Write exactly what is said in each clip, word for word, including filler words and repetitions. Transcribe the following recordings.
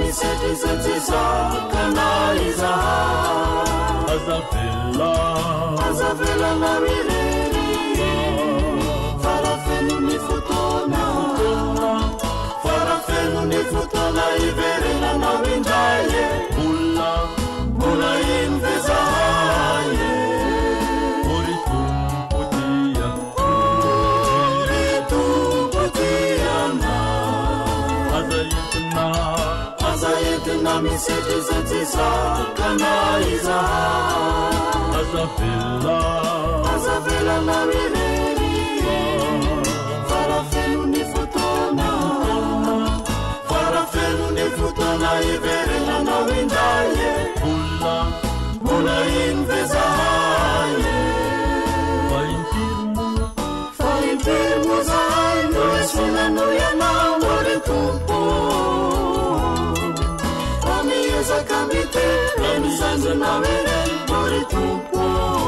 misetrizatsizakanayiza azavela azavela namireri farafenu ni fotona farafenu ni fotona iverena nawindaye bula bula invezaye oritumputia oritumputiana azayetna azayetna misetrizatsizakanayiza azavela azavela namireri farafenu ni fotona farafenu ni fotona iverena nawindaye bula bula invezaye faintirmu faintirmu zahay nuesunanu yanamoritumpo amiyeza kamite emisanzu nawere moritumpo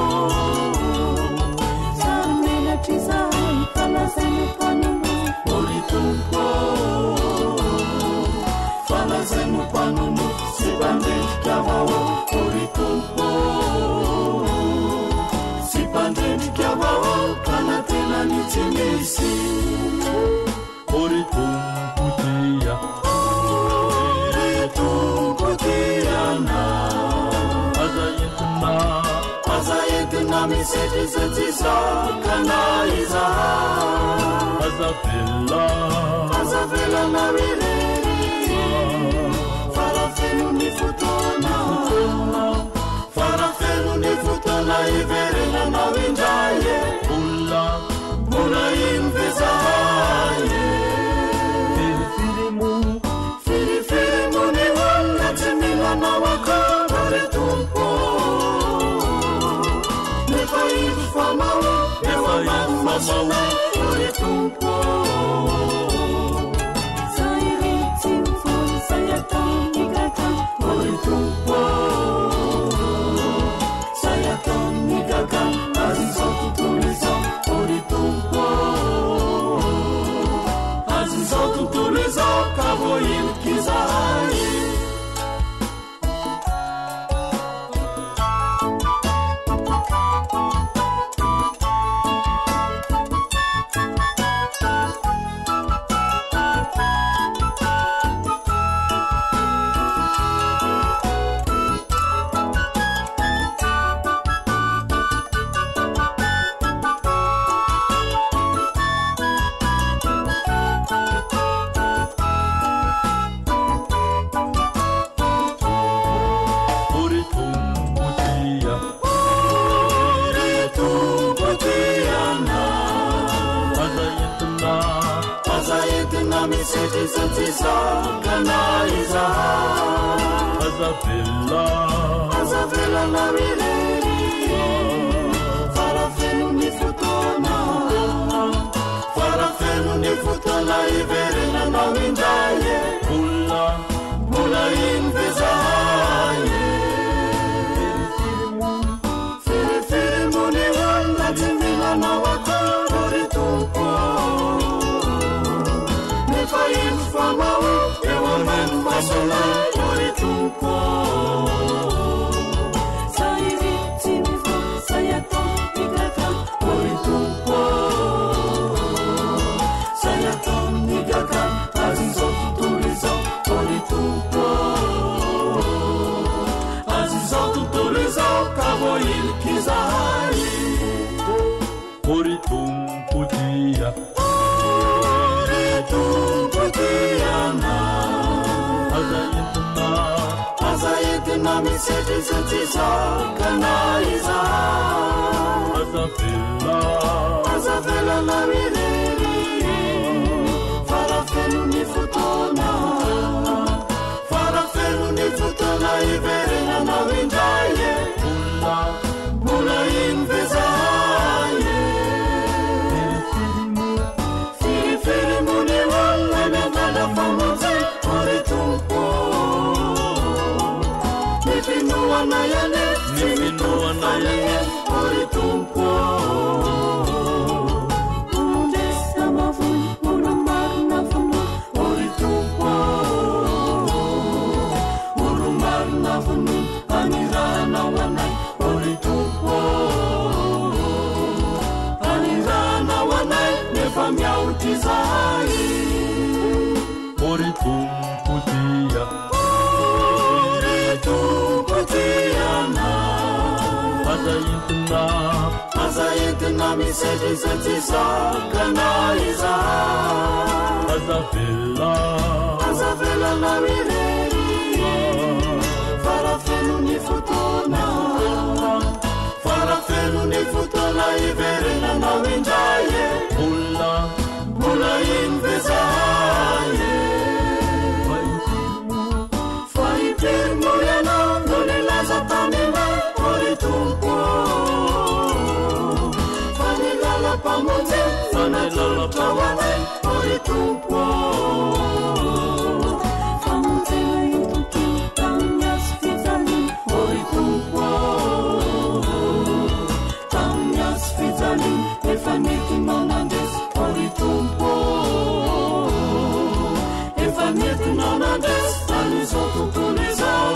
moritumpo fanazenu panunu sipandenikyavawo moritumpo sipandenikyavawo kana tena nitimisi oritumputia oritumputiana azayetna azayetna misetrizatsizakanayiza azavela azavela namireri farafenu ni fotona farafenu ni fotona iverena nawindaye bula bula invezaye firifirimu firifirimu ni wangatimilana wako oritumpo nefaifamawo newamanmasuna oritumpo oritumpo sayatonigaka azizotutuliza oritumpo azizotutuliza kavoyilkizayi oritumputia oritumputiana azayetna azayetna misetrizatsizakanayiza azavela azavela namireri farafenu ni fotona farafenu ni fotona iverena nawindaye bula bula invezaye firifirimu ni wangatimilana wako oritumpo nefaifamawo ewamanmasona oritumpo oritumpo sayatonigaka azizotutuliza oritumpo azizotutuliza kavoyilkizayi oritumputia oritumputiana azayetna azayetna misetrizatsizakanayiza azavela azavela namireri farafenu ni fotona farafenu ni fotona iverena nawindaye bula bula invezaye firifirimu ni wanganagana pamoja oritumpo nifinuwanayane nifinuwanayane oritumpo oritumpo aza entina aza entina misedrizaty zakana iza aza vela aza velana irery farafenony fotona farafenony fotona iverenanao indraye olona mbola iny vezahaye fa ipirimo ianao no nilaza tamina ory tompo fa nilala mpamonjy fa natolotra hoaty ory tompo famonjena itoky tamin'ny azo fijaliana ory tompo tamin'ny azo fijaliana efa nentinao nandesy ory tompo efa nentinao nandesy an'izao tontolo izao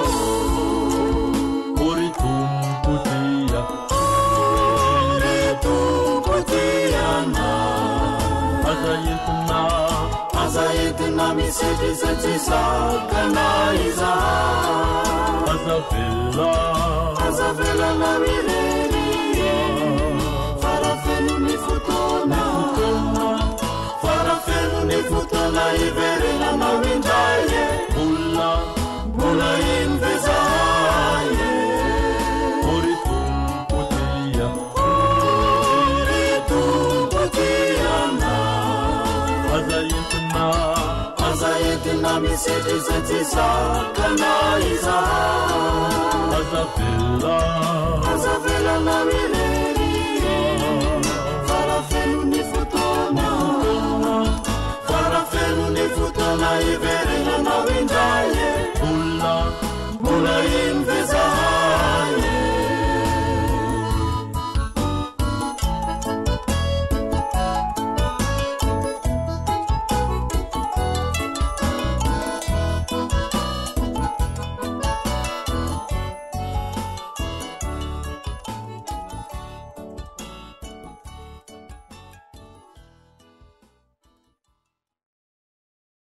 ory tompo dia ory tompo diana aza entina aza entina misedrizaty zakana iza aza vela aza velana irery farafenony fotona farafenony fotona iverenanao indraye olona mbola iny vezahaye ory tompo dia ory tompo diana aza entina aza entina misedrizaty zakana iza aza vela aza velana irery